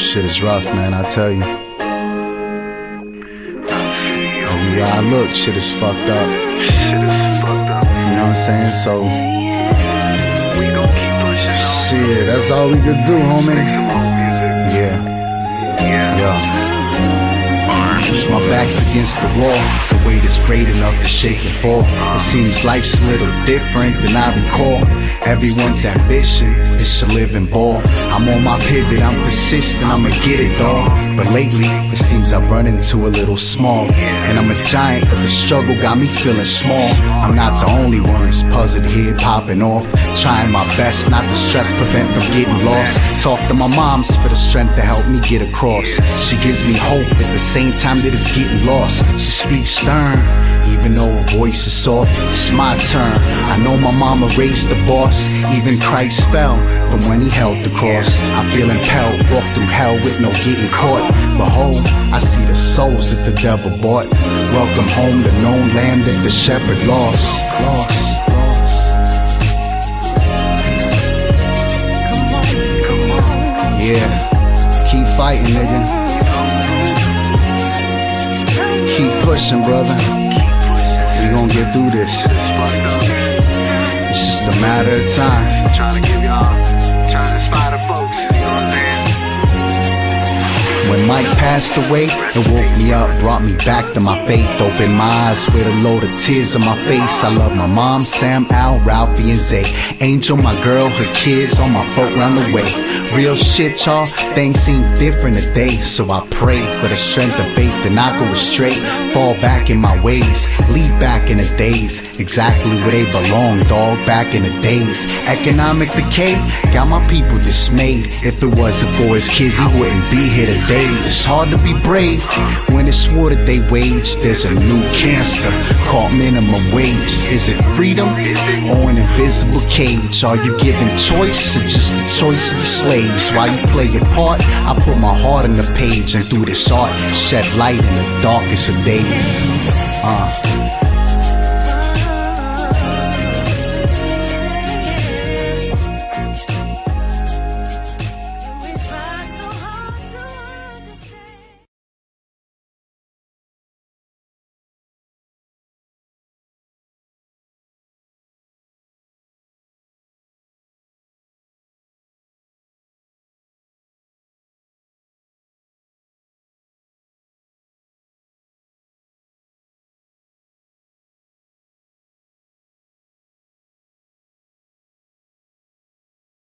shit is rough, man, I tell you. Everywhere I look, shit is fucked up. You know what I'm saying? So, shit, that's all we could do, homie. Yeah. My back's against the wall. The weight is great enough to shake and fall. It seems life's a little different than I recall. Everyone's ambition is to live and ball. I'm on my pivot, I'm persistent, I'ma get it, dawg. But lately, it seems I've run into a little small. And I'm a giant, but the struggle got me feeling small. I'm not the only one who's puzzled here, popping off. Trying my best not to stress, prevent from getting lost. Talk to my moms for the strength to help me get across. She gives me hope at the same time that it's getting lost. She speaks stern, even though her voice is soft. It's my turn. I know my mama raised the boss. Even Christ fell from when he held the cross. I feel impelled, walk through hell with no getting caught. Behold, I see the souls that the devil bought. Welcome home, the known land that the shepherd lost. Yeah, keep fighting, nigga. Keep pushing, brother. We gon' get through this. It's just a matter of time. Trying to inspire the folks, you know what I'm saying? When Mike passed away, it woke me up, brought me back to my faith. Opened my eyes with a load of tears on my face. I love my mom, Sam, Al, Ralphie, and Zay. Angel, my girl, her kids, all my folk round the way. Real shit, y'all, things seem different today. So I pray for the strength of faith to not go astray. Fall back in my ways, leave back in the days. Exactly where they belong, dog, back in the days. Economic decay got my people dismayed. If it wasn't for his kids, he wouldn't be here today. It's hard to be brave when it's war that they wage. There's a new cancer called minimum wage. Is it freedom or an invisible cage? Are you giving choice or just the choice of the slaves? While you play your part, I put my heart on the page, and through this art, shed light in the darkest of days.